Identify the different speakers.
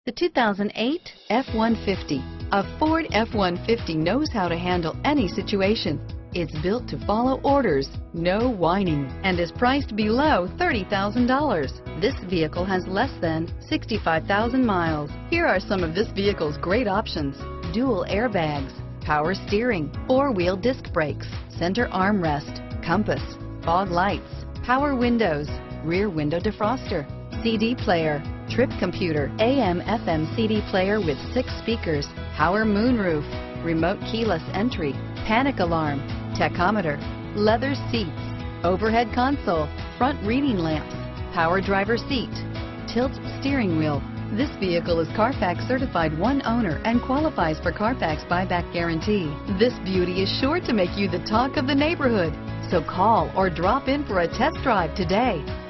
Speaker 1: The 2008 F-150. A Ford F-150 knows how to handle any situation. It's built to follow orders, no whining, and is priced below $30,000. This vehicle has less than 65,000 miles. Here are some of this vehicle's great options: dual airbags, power steering, four-wheel disc brakes, center armrest, compass, fog lights, power windows, rear window defroster, CD player, trip computer, AM/FM CD player with 6 speakers, power moonroof, remote keyless entry, panic alarm, tachometer, leather seats, overhead console, front reading lamps, power driver seat, tilt steering wheel. This vehicle is Carfax certified one owner and qualifies for Carfax buyback guarantee. This beauty is sure to make you the talk of the neighborhood. So call or drop in for a test drive today.